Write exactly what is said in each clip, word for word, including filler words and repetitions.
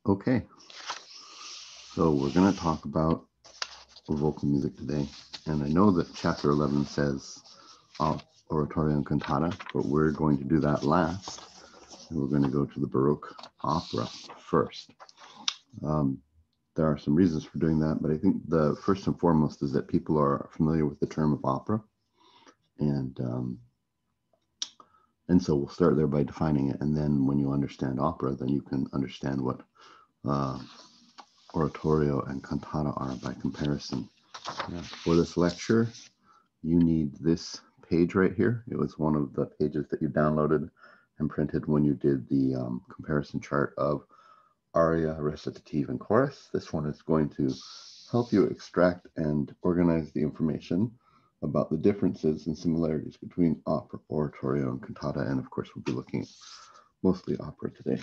Okay, so we're going to talk about vocal music today. And I know that chapter eleven says uh, oratorio and cantata, but we're going to do that last. And we're going to go to the Baroque opera first. Um, there are some reasons for doing that, but I think the first and foremost is that people are familiar with the term of opera. And um, and so we'll start there by defining it. And then when you understand opera, then you can understand what uh, oratorio and cantata are by comparison. Yeah. For this lecture, you need this page right here. It was one of the pages that you downloaded and printed when you did the um, comparison chart of aria, recitative, and chorus. This one is going to help you extract and organize the information about the differences and similarities between opera, oratorio, and cantata. And of course, we'll be looking at mostly opera today.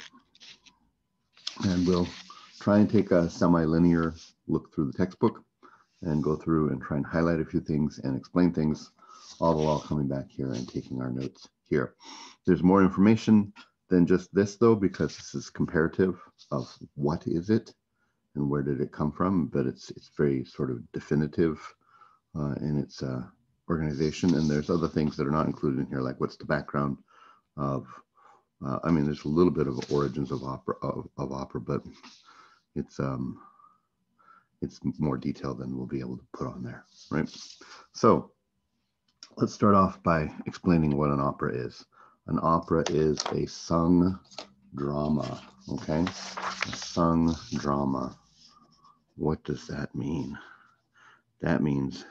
And we'll try and take a semi-linear look through the textbook and go through and try and highlight a few things and explain things, all the while coming back here and taking our notes here. There's more information than just this, though, because this is comparative of what is it and where did it come from, but it's it's very sort of definitive uh, in its uh, organization. And there's other things that are not included in here, like what's the background of, uh, I mean, there's a little bit of origins of opera, of, of opera, but it's um, it's more detailed than we'll be able to put on there, right? So let's start off by explaining what an opera is. An opera is a sung drama, okay? A sung drama. What does that mean? That means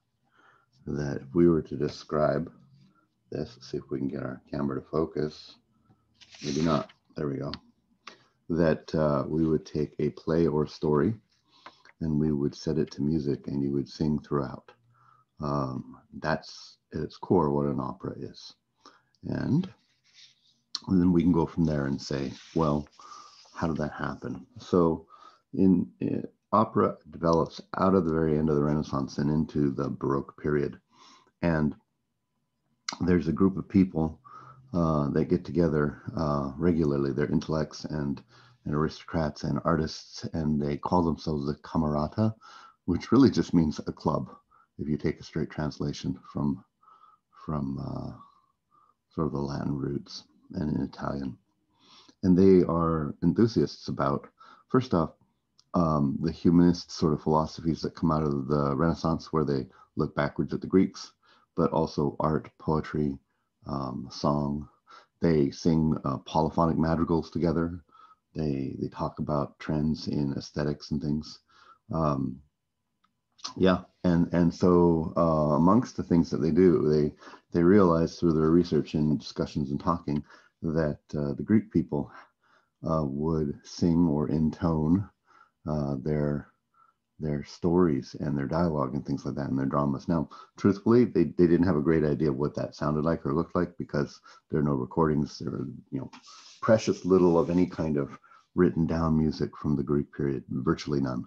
that if we were to describe this, let's see if we can get our camera to focus. Maybe not. There we go. That uh, we would take a play or story and we would set it to music and you would sing throughout. Um, that's at its core what an opera is. And, and then we can go from there and say, well, how did that happen? So in, in opera develops out of the very end of the Renaissance and into the Baroque period. And there's a group of people uh, that get together uh, regularly. They're intellects and, and aristocrats and artists, and they call themselves the Camerata, which really just means a club, if you take a straight translation from, from uh, sort of the Latin roots and in Italian. And they are enthusiasts about, first off, um, the humanist sort of philosophies that come out of the Renaissance, where they look backwards at the Greeks, but also art, poetry, um, song. They sing uh, polyphonic madrigals together. They they talk about trends in aesthetics and things. Um, yeah, and and so uh, amongst the things that they do, they they realize through their research and discussions and talking that uh, the Greek people uh, would sing or intone uh, their their stories and their dialogue and things like that and their dramas. Now, truthfully, they, they didn't have a great idea of what that sounded like or looked like because there are no recordings. There are, you know, precious little of any kind of written down music from the Greek period, virtually none.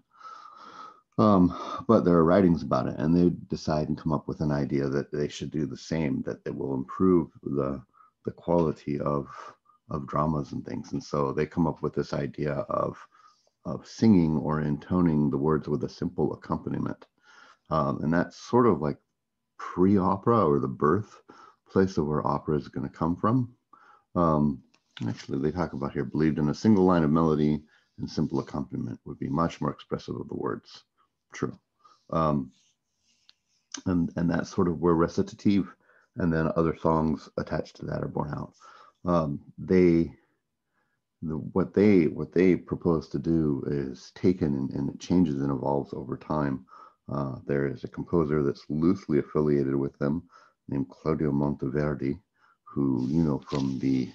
Um, but there are writings about it, and they decide and come up with an idea that they should do the same, that it will improve the the quality of of dramas and things. And so they come up with this idea of of singing or intoning the words with a simple accompaniment. Um, and that's sort of like pre-opera or the birth place of where opera is going to come from. Um, actually, they talk about here, believed in a single line of melody and simple accompaniment would be much more expressive of the words. True. Um, and, and that's sort of where recitative and then other songs attached to that are born out. Um, they the, what they what they propose to do is taken and, and it changes and evolves over time. Uh, there is a composer that's loosely affiliated with them named Claudio Monteverdi, who you know from the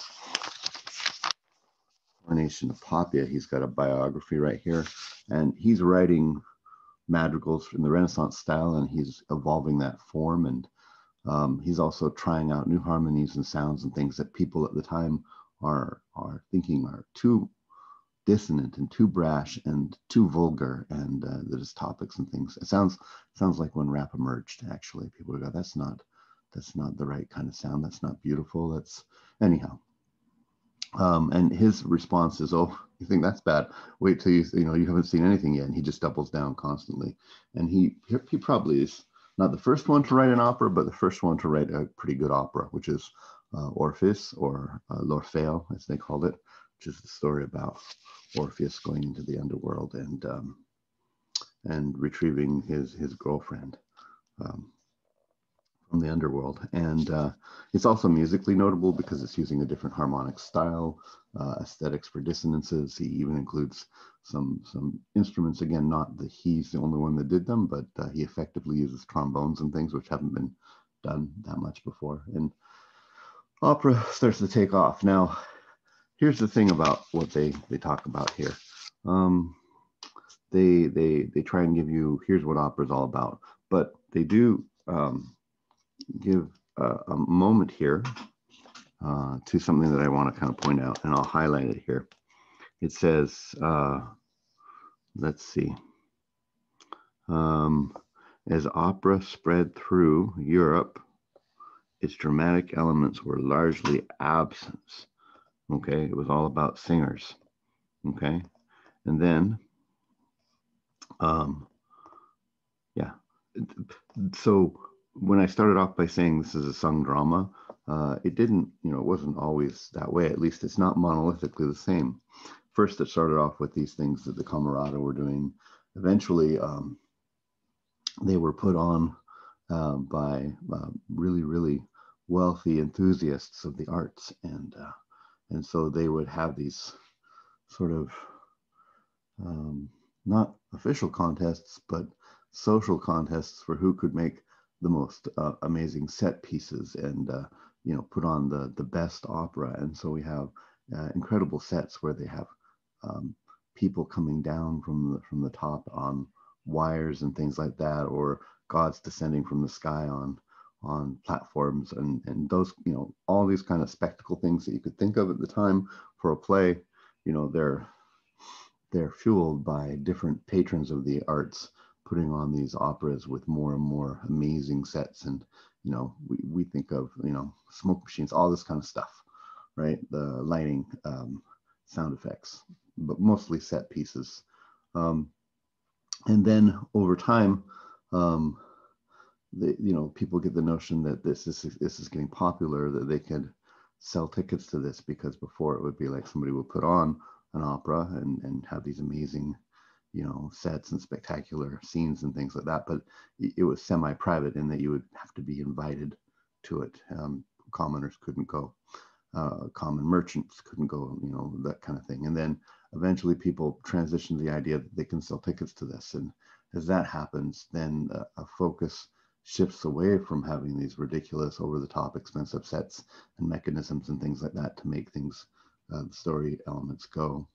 Coronation of Papia. He's got a biography right here, and he's writing madrigals in the Renaissance style, and he's evolving that form. And um, he's also trying out new harmonies and sounds and things that people at the time are are thinking are too dissonant and too brash and too vulgar, and uh, there's topics and things. It sounds sounds like when rap emerged. Actually, people go, "That's not that's not the right kind of sound. That's not beautiful." That's anyhow. Um, and his response is, "Oh, you think that's bad? Wait till you you know you haven't seen anything yet." And he just doubles down constantly. And he he, he probably is not the first one to write an opera, but the first one to write a pretty good opera, which is uh, Orpheus, or uh, L'Orfeo, as they called it, which is the story about Orpheus going into the underworld and um, and retrieving his his girlfriend um, from the underworld. And uh, it's also musically notable because it's using a different harmonic style, uh, aesthetics for dissonances. He even includes some some instruments. Again, not that he's the only one that did them, but uh, he effectively uses trombones and things which haven't been done that much before. And opera starts to take off. Now, here's the thing about what they they talk about here. Um, they they they try and give you, here's what opera is all about, but they do um, give a, a moment here uh, to something that I want to kind of point out, and I'll highlight it here. It says, uh, let's see, um, as opera spread through Europe, its dramatic elements were largely absent. Okay, it was all about singers. Okay, and then, um, yeah, so when I started off by saying this is a sung drama, uh, it didn't, you know, it wasn't always that way. At least it's not monolithically the same. First, it started off with these things that the Camerata were doing. Eventually, um, they were put on uh, by uh, really, really wealthy enthusiasts of the arts, and uh, and so they would have these sort of um, not official contests, but social contests for who could make the most uh, amazing set pieces and uh, you know put on the the best opera. And so we have uh, incredible sets where they have um, people coming down from the from the top on wires and things like that, or gods descending from the sky on on platforms, and and those, you know all these kind of spectacle things that you could think of at the time for a play. You know they're they're fueled by different patrons of the arts putting on these operas with more and more amazing sets. And you know we, we think of you know smoke machines, all this kind of stuff, right? The lighting, um, sound effects, but mostly set pieces. Um, and then over time, um, the, you know people get the notion that this is this is getting popular, that they could sell tickets to this, because before it would be like somebody would put on an opera and and have these amazing you know sets and spectacular scenes and things like that, but it was semi-private in that you would have to be invited to it. Um, commoners couldn't go, uh, common merchants couldn't go, you know that kind of thing. And then eventually people transitioned to the idea that they can sell tickets to this, and as that happens, then uh, a focus shifts away from having these ridiculous, over-the-top, expensive sets and mechanisms and things like that to make things, uh, the story elements go,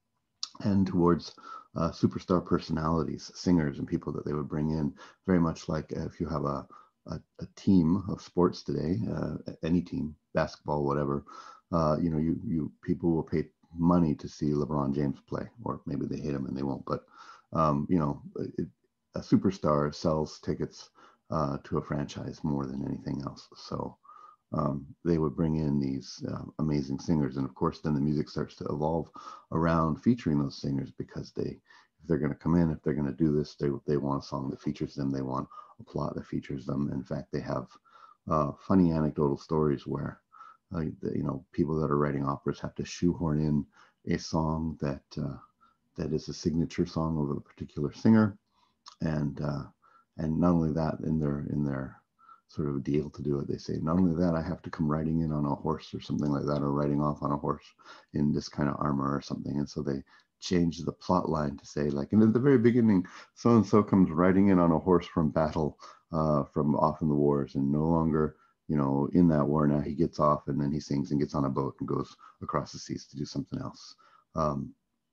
and towards uh, superstar personalities, singers, and people that they would bring in. Very much like if you have a a, a team of sports today, uh, any team, basketball, whatever, uh, you know, you you people will pay money to see LeBron James play, or maybe they hate him and they won't. But um, you know, it, a superstar sells tickets uh, to a franchise more than anything else. So um, they would bring in these uh, amazing singers, and of course then the music starts to evolve around featuring those singers, because they, if they're going to come in, if they're going to do this, they, they want a song that features them, they want a plot that features them. In fact, they have uh, funny anecdotal stories where uh, the, you know people that are writing operas have to shoehorn in a song that uh, that is a signature song of a particular singer, and uh, and not only that, in their in their sort of deal to do it, they say, not only that, I have to come riding in on a horse or something like that, or riding off on a horse in this kind of armor or something. And so they change the plot line to say, like, and at the very beginning, so and so comes riding in on a horse from battle, uh, from off in the wars, and no longer, you know, in that war. Now he gets off, and then he sings and gets on a boat and goes across the seas to do something else. Um,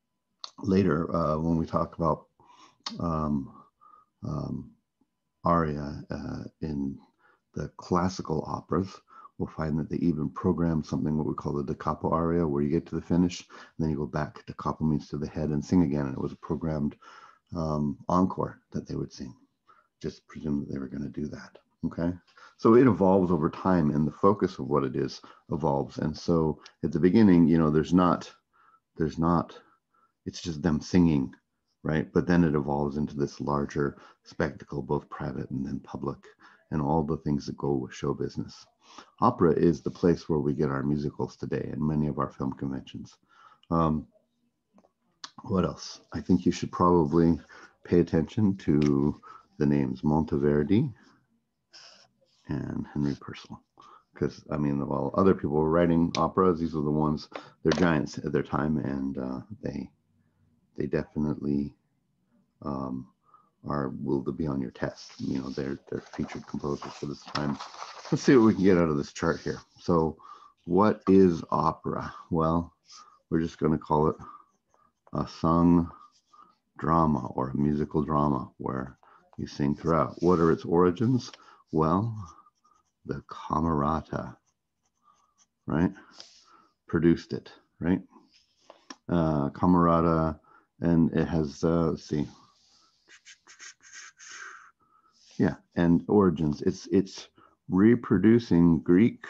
later, uh, when we talk about um, um, aria uh, in the classical operas, we'll find that they even programmed something what we call the da capo aria, where you get to the finish and then you go back. Da capo means to the head, and sing again. And it was a programmed um, encore that they would sing. Just presumed that they were going to do that. Okay, so it evolves over time, and the focus of what it is evolves. And so at the beginning, you know, there's not, there's not, it's just them singing, right? But then it evolves into this larger spectacle, both private and then public, and all the things that go with show business. Opera is the place where we get our musicals today and many of our film conventions. Um, what else? I think you should probably pay attention to the names Monteverdi and Henry Purcell, because I mean, while other people were writing operas, these were the ones, they're giants at their time, and uh, they they definitely um, are will be on your test. You know, they're they're featured composers for this time. Let's see what we can get out of this chart here. So, what is opera? Well, we're just going to call it a sung drama or a musical drama where you sing throughout. What are its origins? Well, the Camerata, right, produced it, right? Uh, Camerata, and it has, uh, let's see, yeah, and origins. It's it's reproducing Greek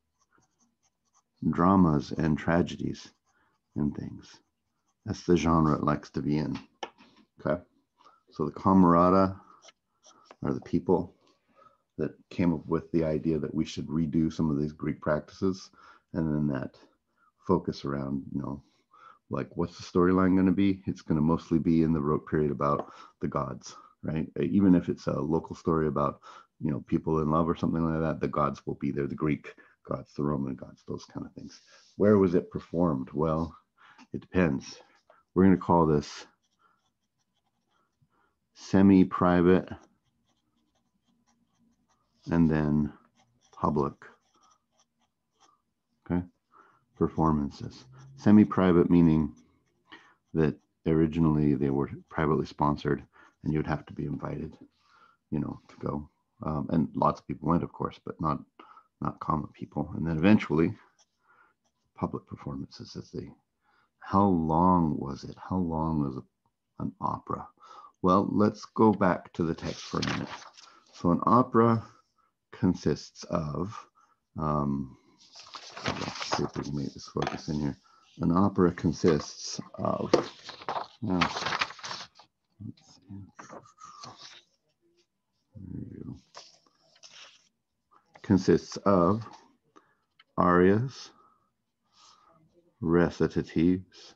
dramas and tragedies and things. That's the genre it likes to be in. Okay, so the Camerata are the people that came up with the idea that we should redo some of these Greek practices, and then that focus around, you know, like what's the storyline going to be? It's going to mostly be in the Baroque period about the gods, right? Even if it's a local story about, you know, people in love or something like that, the gods will be there, the Greek gods, the Roman gods, those kind of things. Where was it performed? Well, it depends. We're going to call this semi-private and then public, okay, performances. Semi-private meaning that originally they were privately sponsored and you'd have to be invited, you know, to go. Um, and lots of people went, of course, but not not common people. And then eventually public performances as they, how long was it? How long was an opera? Well, let's go back to the text for a minute. So an opera consists of, um, let's see if we can make this focus in here. An opera consists of, well, let's see. There you go. Consists of arias, recitatives,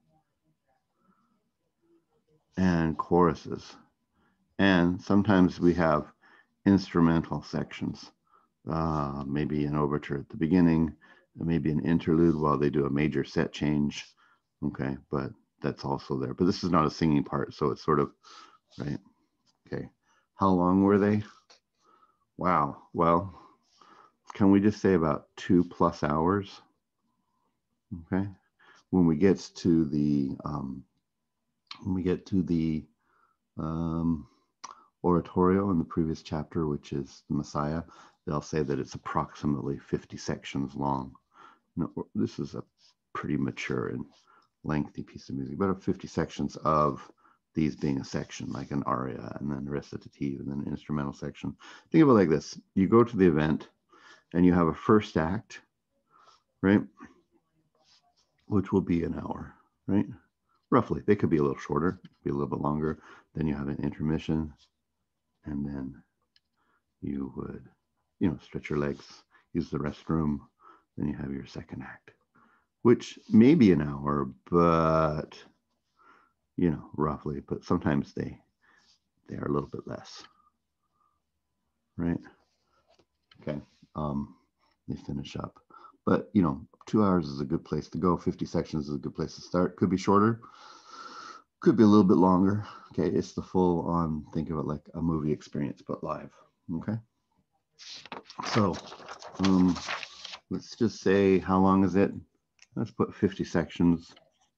and choruses. And sometimes we have instrumental sections, uh, maybe an overture at the beginning, maybe an interlude while they do a major set change. Okay, but that's also there. But this is not a singing part, so it's sort of, right? Okay, how long were they? Wow, well, can we just say about two plus hours? Okay, when we get to the, um, when we get to the um, oratorio in the previous chapter, which is the Messiah, they'll say that it's approximately fifty sections long. No, this is a pretty mature and lengthy piece of music, but fifty sections of these being a section, like an aria and then a recitative and then an instrumental section. Think of it like this. You go to the event and you have a first act, right? Which will be an hour, right? Roughly. They could be a little shorter, be a little bit longer. Then you have an intermission, and then you would, you know, stretch your legs, use the restroom. Then you have your second act, which may be an hour, but, you know, roughly, but sometimes they, they are a little bit less, right? Okay, um, they finish up. But, you know, two hours is a good place to go. fifty sections is a good place to start. Could be shorter, could be a little bit longer. Okay, it's the full on, think of it like a movie experience, but live, okay? So, um, let's just say, how long is it? Let's put fifty sections,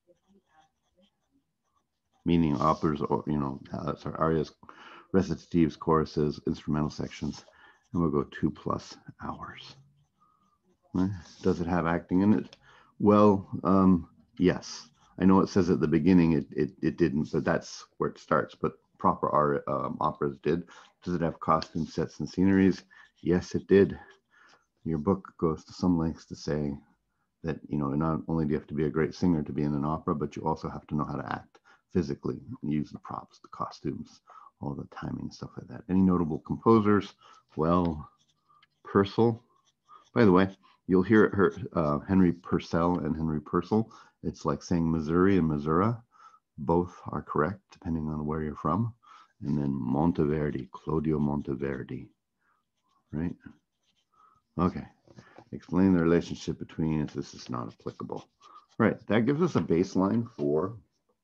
meaning operas, or, you know, uh, sorry, arias, recitatives, choruses, instrumental sections, and we'll go two plus hours. Right? Does it have acting in it? Well, um, yes. I know it says at the beginning it, it, it didn't, but that's where it starts. But proper art, um, operas did. Does it have costume sets and sceneries? Yes, it did. Your book goes to some lengths to say that, you know, not only do you have to be a great singer to be in an opera, but you also have to know how to act physically, use the props, the costumes, all the timing, stuff like that. Any notable composers? Well, Purcell. By the way, you'll hear it her, uh, Henry Purcell and Henry Purcell. It's like saying Missouri and Missouri. Both are correct, depending on where you're from. And then Monteverdi, Claudio Monteverdi, right? Okay. Explain the relationship between if this is not applicable. Right, that gives us a baseline for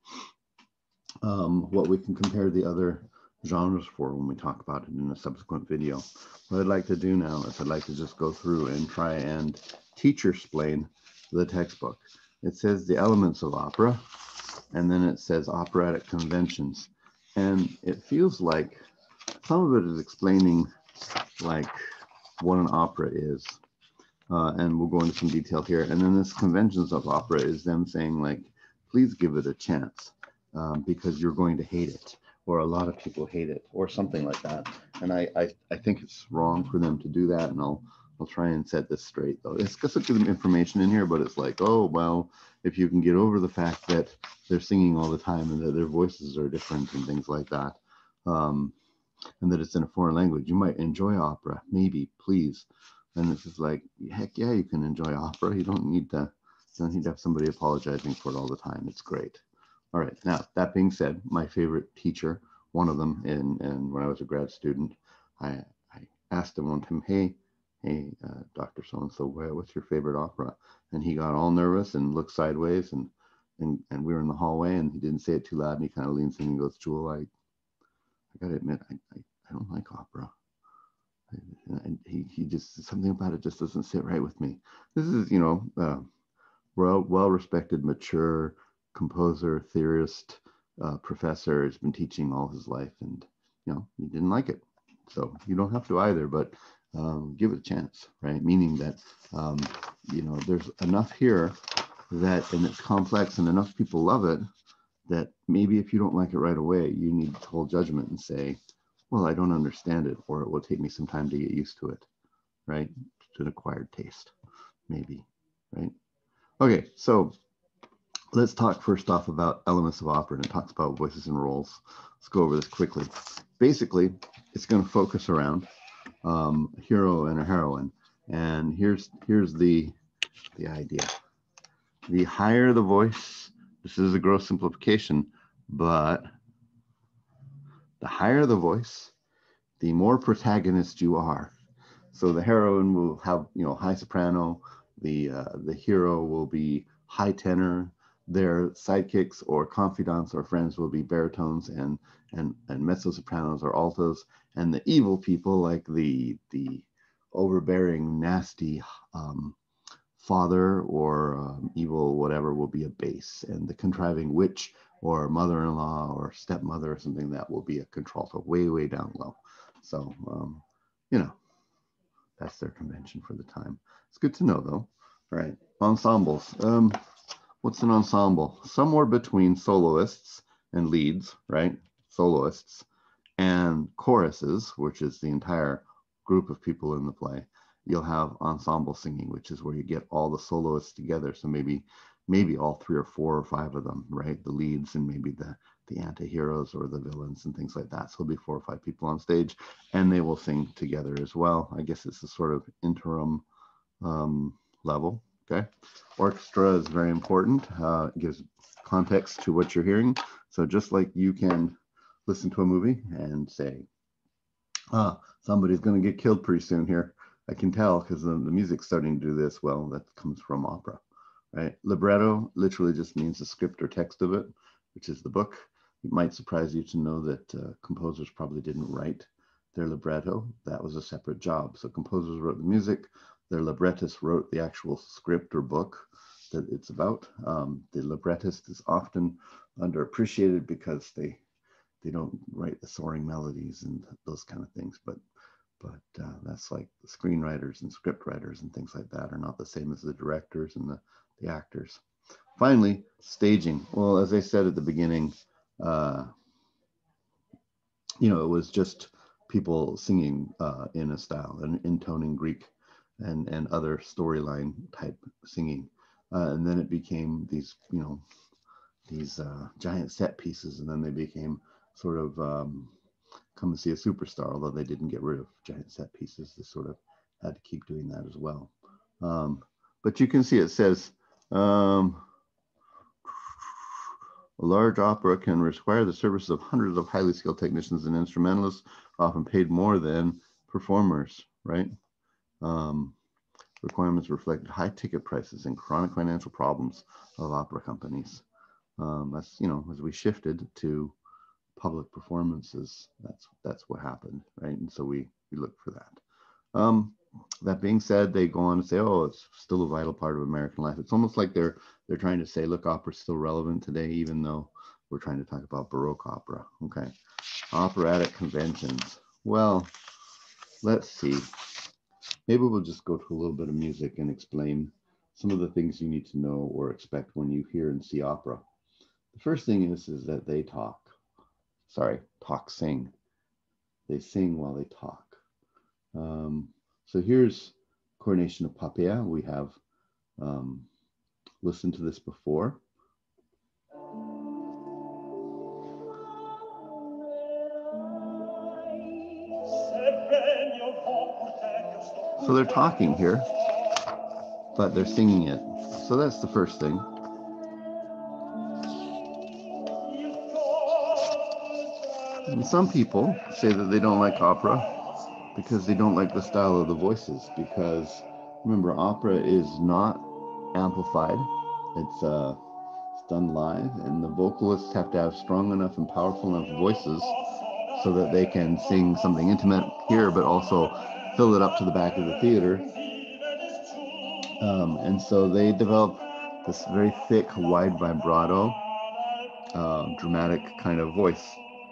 um, what we can compare the other genres for when we talk about it in a subsequent video. What I'd like to do now is I'd like to just go through and try and teacher explain the textbook. It says the elements of opera, and then it says operatic conventions. And it feels like some of it is explaining like what an opera is. Uh, and we'll go into some detail here. And then this conventions of opera is them saying like, please give it a chance um, because you're going to hate it, or a lot of people hate it, or something like that. And I, I, I think it's wrong for them to do that. And I'll, I'll try and set this straight though. It's just give them information in here, but it's like, oh, well, if you can get over the fact that they're singing all the time and that their voices are different and things like that, um, and that it's in a foreign language, you might enjoy opera, maybe, please. And it's just like, heck yeah, you can enjoy opera. You don't need to, you don't need to have somebody apologizing for it all the time. It's great. All right. Now, that being said, my favorite teacher, one of them, in, in when I was a grad student, I, I asked him one time, hey, hey, uh, Doctor So-and-so, what's your favorite opera? And he got all nervous and looked sideways, and, and, and we were in the hallway, and he didn't say it too loud, and he kind of leans in and goes, Jewel, I, I got to admit, I, I, I don't like opera. And he, he just, something about it just doesn't sit right with me. This is, you know, uh, well, well-respected, mature composer, theorist, uh, professor, has been teaching all his life, and, you know, he didn't like it. So you don't have to either, but um, give it a chance, right? Meaning that, um, you know, there's enough here that, and it's complex and enough people love it, that maybe if you don't like it right away, you need to hold judgment and say, well, I don't understand it, or it will take me some time to get used to it, right? It's an acquired taste, maybe, right? Okay, so let's talk first off about elements of opera, and it talks about voices and roles. Let's go over this quickly. Basically, it's going to focus around um, a hero and a heroine, and here's here's the the idea. The higher the voice, this is a gross simplification, but the higher the voice, the more protagonist you are. So the heroine will have, you know, high soprano, the uh, the hero will be high tenor, their sidekicks or confidants or friends will be baritones and and and mezzo sopranos or altos, and the evil people, like the the overbearing, nasty um, father or um, evil whatever, will be a bass, and the contriving witch or mother-in-law or stepmother or something, that will be a contralto, way way down low. So um, you know, that's their convention for the time. It's good to know though. All right, ensembles. Um, what's an ensemble? Somewhere between soloists and leads, right? Soloists and choruses, which is the entire group of people in the play. You'll have ensemble singing, which is where you get all the soloists together. So maybe maybe all three or four or five of them, right? The leads and maybe the the anti-heroes or the villains and things like that. So it'll be four or five people on stage, and they will sing together as well. I guess it's a sort of interim um, level. Okay. Orchestra is very important. Uh, it gives context to what you're hearing. So just like you can listen to a movie and say, ah, somebody's going to get killed pretty soon here. I can tell because the, the music's starting to do this. Well, that comes from opera, right? Libretto literally just means the script or text of it, which is the book. It might surprise you to know that uh, composers probably didn't write their libretto. That was a separate job. So composers wrote the music. Their librettist wrote the actual script or book that it's about. Um, the librettist is often underappreciated because they they don't write the soaring melodies and those kind of things. But but uh, that's like the screenwriters and script writers and things like that are not the same as the directors and the, the actors. Finally, staging. Well, as I said at the beginning, uh, you know, it was just people singing uh, in a style and intoning Greek and, and other storyline type singing. Uh, and then it became these, you know, these uh, giant set pieces, and then they became sort of um, come and see a superstar, although they didn't get rid of giant set pieces. They sort of had to keep doing that as well. Um, but you can see it says, um, a large opera can require the services of hundreds of highly skilled technicians and instrumentalists, often paid more than performers, right? Um, requirements reflected high ticket prices and chronic financial problems of opera companies. Um, that's, you know, as we shifted to public performances, that's that's what happened, right? And so we, we look for that. Um, that being said, they go on to say, oh, it's still a vital part of American life. It's almost like they're they're trying to say, look, opera's still relevant today, even though we're trying to talk about Baroque opera. Okay, operatic conventions. Well, let's see. Maybe we'll just go to a little bit of music and explain some of the things you need to know or expect when you hear and see opera. The first thing is, is that they talk. Sorry, talk, sing. They sing while they talk. Um, so here's Coronation of Poppaea. We have um, listened to this before. So they're talking here, but they're singing it. So that's the first thing. And some people say that they don't like opera because they don't like the style of the voices, because remember, opera is not amplified. It's, uh, it's done live, and the vocalists have to have strong enough and powerful enough voices so that they can sing something intimate here, but also fill it up to the back of the theater. Um, and so they develop this very thick, wide vibrato, uh, dramatic kind of voice.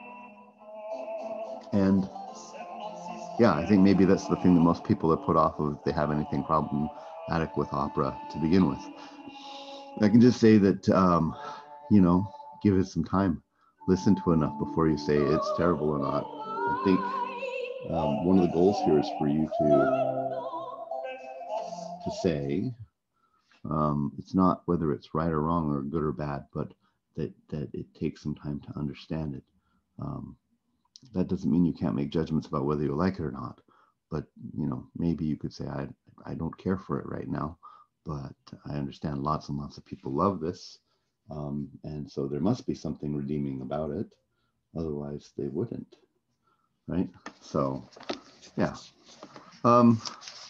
And yeah, I think maybe that's the thing that most people are put off of if they have anything problematic with opera to begin with. I can just say that, um, you know, give it some time. Listen to enough before you say it's terrible or not. I think um, one of the goals here is for you to, to say, um, it's not whether it's right or wrong or good or bad, but that, that it takes some time to understand it. Um, that doesn't mean you can't make judgments about whether you like it or not. But, you know, maybe you could say, I, I don't care for it right now, but I understand lots and lots of people love this. Um, and so there must be something redeeming about it. Otherwise they wouldn't, right? So, yeah. Um,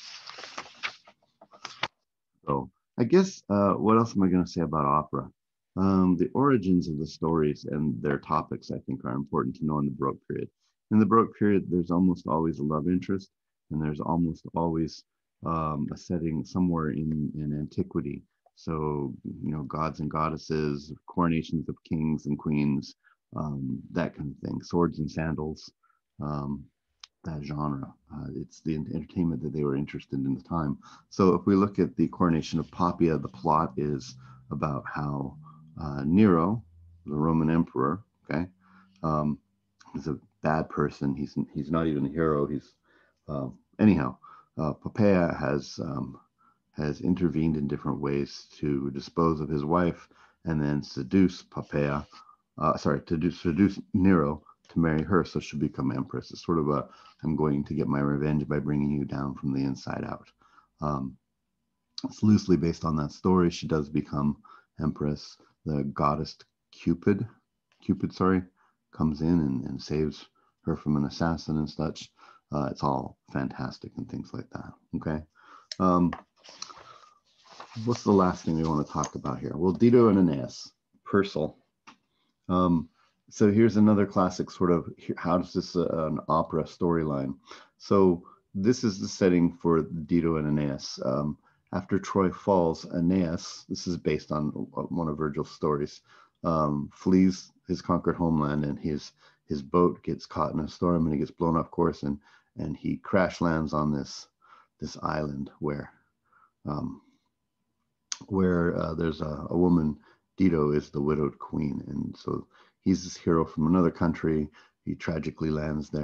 so I guess, uh, what else am I going to say about opera? Um, the origins of the stories and their topics, I think, are important to know in the Baroque period. In the Baroque period, there's almost always a love interest, and there's almost always um, a setting somewhere in, in antiquity. So, you know, gods and goddesses, coronations of kings and queens, um, that kind of thing, swords and sandals, um, that genre. Uh, it's the entertainment that they were interested in at the time. So if we look at the Coronation of Poppaea, the plot is about how uh, Nero, the Roman emperor, okay, um, is a bad person. He's he's not even a hero. He's uh, anyhow. Uh, Poppaea has um, has intervened in different ways to dispose of his wife and then seduce Poppaea. Uh, sorry, to do, seduce Nero to marry her, so she'll become empress. It's sort of a I'm going to get my revenge by bringing you down from the inside out. Um, it's loosely based on that story. She does become empress. The goddess Cupid, Cupid, sorry, comes in and, and saves her from an assassin and such. Uh, it's all fantastic and things like that. Okay. Um, what's the last thing we want to talk about here? Well, Dido and Aeneas, Purcell. Um, so here's another classic sort of, how does this, uh, an opera storyline? So this is the setting for Dido and Aeneas. Um, after Troy falls, Aeneas, this is based on one of Virgil's stories, um, flees his conquered homeland, and his his boat gets caught in a storm and he gets blown off course, and and he crash lands on this this island where um, where uh, there's a, a woman. Dido is the widowed queen, and so he's this hero from another country. He tragically lands there.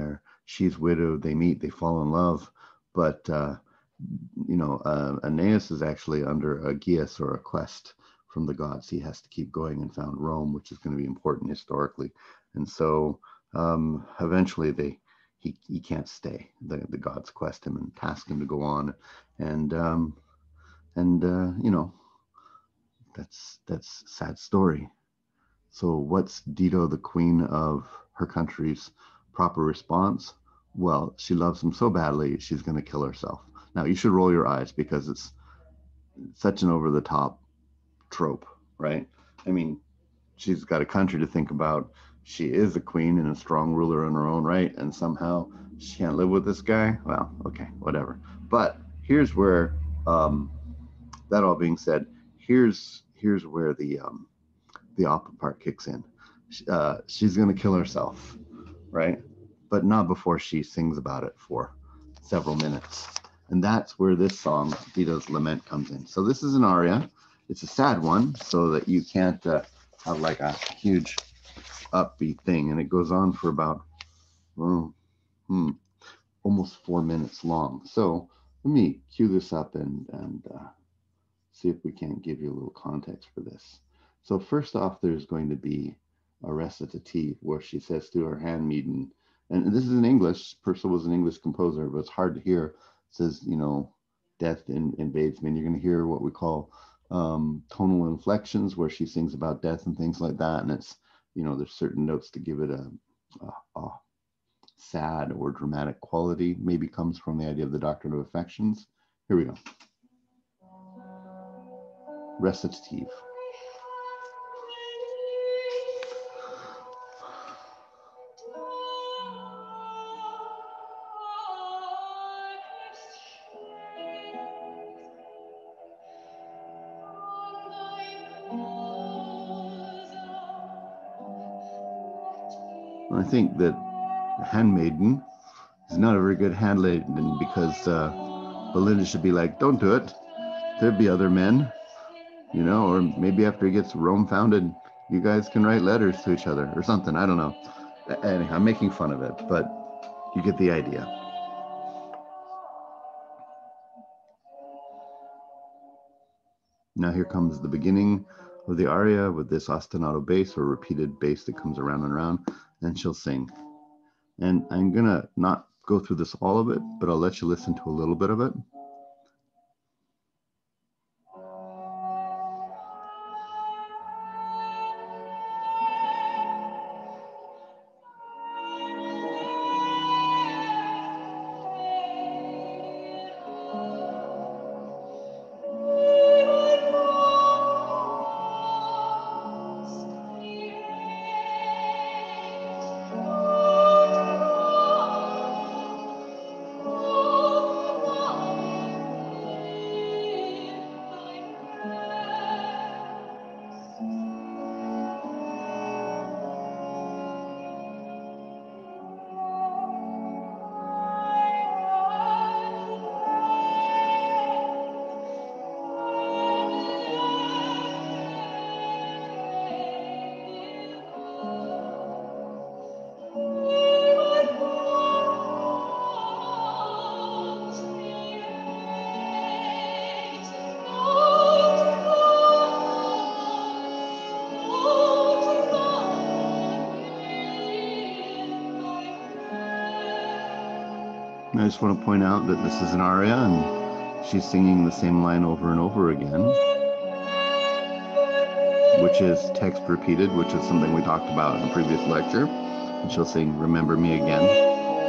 she's widowed, they meet, they fall in love, but uh, you know, uh, Aeneas is actually under a geas or a quest from the gods. He has to keep going and found Rome, which is going to be important historically. And so um, eventually they he, he can't stay. The, the gods quest him and task him to go on. And, um, and uh, you know, that's, that's a sad story. So what's Dido, the queen of her country's proper response? Well, she loves him so badly, she's going to kill herself. Now, you should roll your eyes because it's such an over-the-top trope, right? I mean, she's got a country to think about. She is a queen and a strong ruler in her own right, and somehow she can't live with this guy. Well, okay, whatever. But here's where, um, that all being said, here's here's where the um, the opera part kicks in. Uh, she's going to kill herself, right? But not before she sings about it for several minutes. And that's where this song, Dido's Lament, comes in. So this is an aria. It's a sad one, so that you can't uh, have like a huge upbeat thing. And it goes on for about oh, hmm, almost four minutes long. So let me cue this up and, and uh, see if we can't give you a little context for this. So first off, there's going to be a recitative where she says to her handmaiden, and this is in English, Purcell was an English composer, but it's hard to hear. It says, you know, death in, invades me. And you're going to hear what we call um, tonal inflections where she sings about death and things like that. And it's, you know, there's certain notes to give it a, a, a sad or dramatic quality, maybe comes from the idea of the doctrine of affections. Here we go. Recitative. I think that the handmaiden is not a very good handmaiden because uh, Belinda should be like, don't do it. There'd be other men, you know, or maybe after he gets Rome founded, you guys can write letters to each other or something. I don't know. Anyhow, I'm making fun of it, but you get the idea. Now here comes the beginning of the aria with this ostinato bass or repeated bass that comes around and around, and she'll sing. And I'm gonna not go through this all of it, but I'll let you listen to a little bit of it. I just want to point out that this is an aria and she's singing the same line over and over again, which is text repeated, which is something we talked about in a previous lecture. And she'll sing, "Remember Me Again."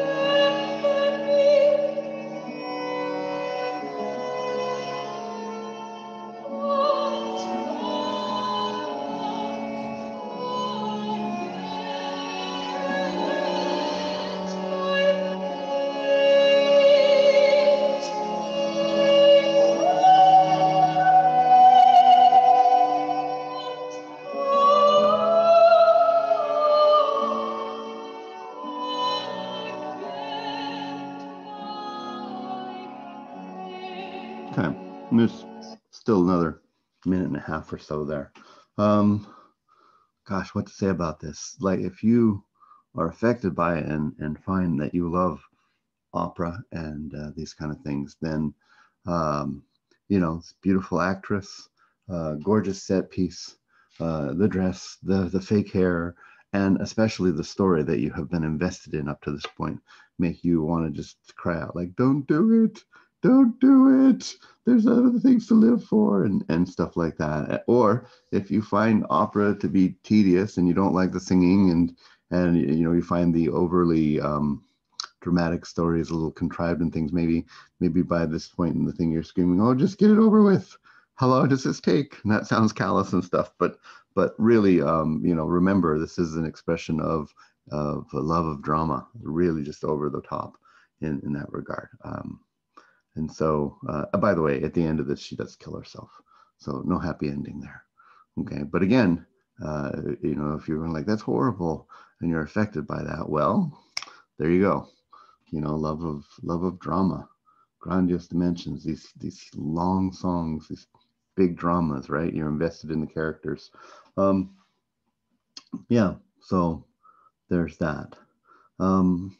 Okay, and there's still another minute and a half or so there. Um, gosh, what to say about this? Like, if you are affected by it and, and find that you love opera and uh, these kind of things, then, um, you know, beautiful actress, uh, gorgeous set piece, uh, the dress, the, the fake hair, and especially the story that you have been invested in up to this point make you want to just cry out like, don't do it, don't do it. There's other things to live for and, and stuff like that. Or if you find opera to be tedious and you don't like the singing and, and you know, you find the overly, um, dramatic stories a little contrived and things, maybe maybe by this point in the thing you're screaming, oh, just get it over with, how long does this take? And that sounds callous and stuff, but but really, um you know, remember, this is an expression of of a love of drama, really just over the top in in that regard. Um and so uh, by the way, at the end of this, she does kill herself, so no happy ending there. Okay, but again, uh you know, if you're going like, that's horrible, and you're affected by that, well, there you go. You know, love of love of drama, grandiose dimensions, these these long songs, these big dramas, right? You're invested in the characters. Um, yeah, so there's that. Um,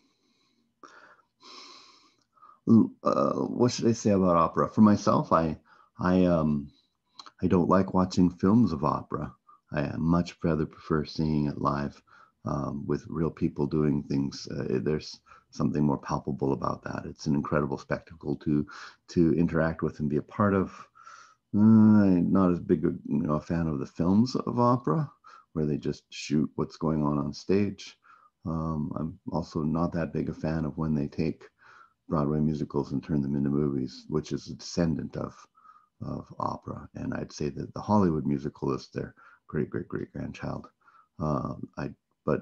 uh, what should I say about opera? For myself, I I um I don't like watching films of opera. I much rather prefer seeing it live, um, with real people doing things. Uh, there's something more palpable about that. It's an incredible spectacle to to interact with and be a part of. Uh, I'm not as big a, you know, a fan of the films of opera, where they just shoot what's going on on stage. Um, I'm also not that big a fan of when they take Broadway musicals and turn them into movies, which is a descendant of of opera. And I'd say that the Hollywood musical is their great great great grandchild. Uh, I but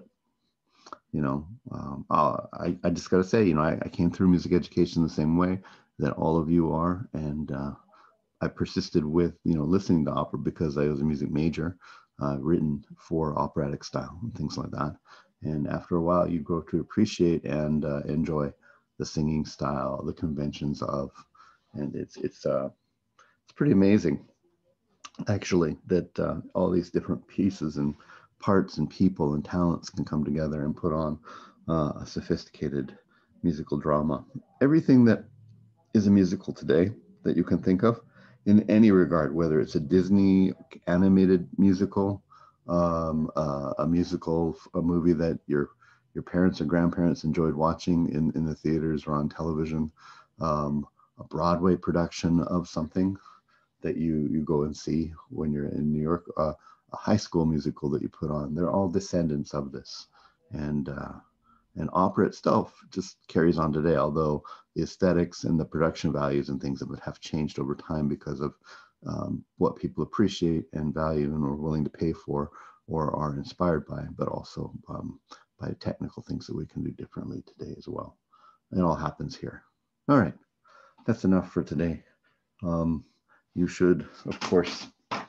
you know, um, uh, I I just got to say, you know, I, I came through music education the same way that all of you are, and uh, I persisted with, you know, listening to opera because I was a music major, uh, written for operatic style and things like that. And after a while, you grow to appreciate and uh, enjoy the singing style, the conventions of, and it's it's uh, it's pretty amazing, actually, that uh, all these different pieces and parts and people and talents can come together and put on uh, a sophisticated musical drama. Everything that is a musical today that you can think of in any regard, whether it's a Disney animated musical, um, uh, a musical, a movie that your your parents or grandparents enjoyed watching in, in the theaters or on television, um, a Broadway production of something that you you go and see when you're in New York, uh, a high school musical that you put on. They're all descendants of this, and uh, and opera itself just carries on today, although the aesthetics and the production values and things of it have changed over time because of um, what people appreciate and value and are willing to pay for or are inspired by, but also um, by technical things that we can do differently today as well. It all happens here. All right, that's enough for today. Um, you should, of course,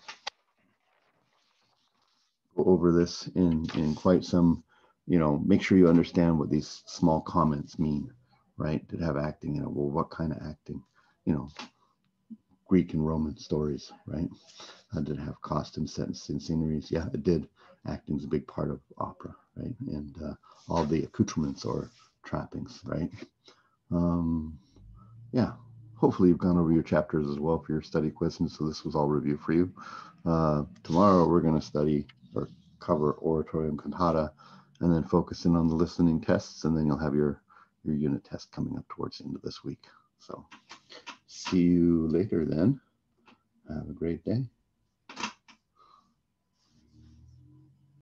go over this in, in quite some, you know, make sure you understand what these small comments mean, right? To have acting in it. Well, what kind of acting? You know, Greek and Roman stories, right? Uh, did it have costumes, sets, and sceneries? Yeah, it did. Acting's a big part of opera, right? And uh, all the accoutrements or trappings, right? Um, yeah, hopefully you've gone over your chapters as well for your study questions. So this was all review for you. Uh, tomorrow we're going to study or cover Oratorium Cantata and then focus in on the listening tests, and then you'll have your, your unit test coming up towards the end of this week. So see you later then. Have a great day.